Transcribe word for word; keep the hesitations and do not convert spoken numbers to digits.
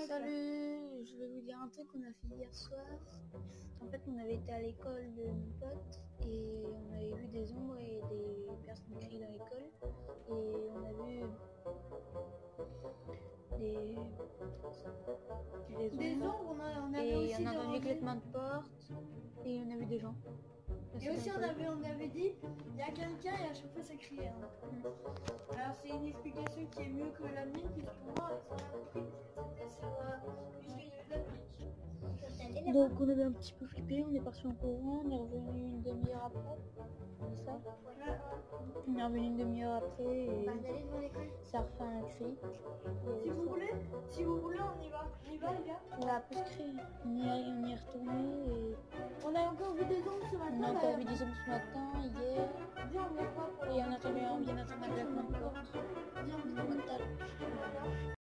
Salut, je vais vous dire un truc qu'on a fait hier soir. En fait, on avait été à l'école de mon pote et on avait vu des ombres et des personnes crier dans l'école. Et on a vu des, des Des ombres. ombres, on, a, on avait Et aussi on a entendu demandé- claquement de porte et on a vu des gens. Et aussi on avait, on avait dit, il y a quelqu'un et à chaque fois ça criait. Hein. Mm. Alors c'est une explication qui est mieux que la mienne, puisque moi, ça m'a compris, c'était sur, euh, puisqu'il y avait de la pluie. Donc on avait un petit peu flippé, on est parti en courant, on est revenu une demi-heure après. C'est ça? Ouais, ouais. On est revenu une demi-heure après et Bah, d'aller devant l'école. ça a refait un cri. Si vous voulez, si vous voulez, on y va. On y va, les gars. On a plus crié. On y est, on y est retourné et On a encore vu des ombres ce matin. on a encore d'ailleurs. vu des ombres ce matin, hier, Viens, on va pas pour et on a entendu un bien entendu un claquement de porte. Viens, Mental.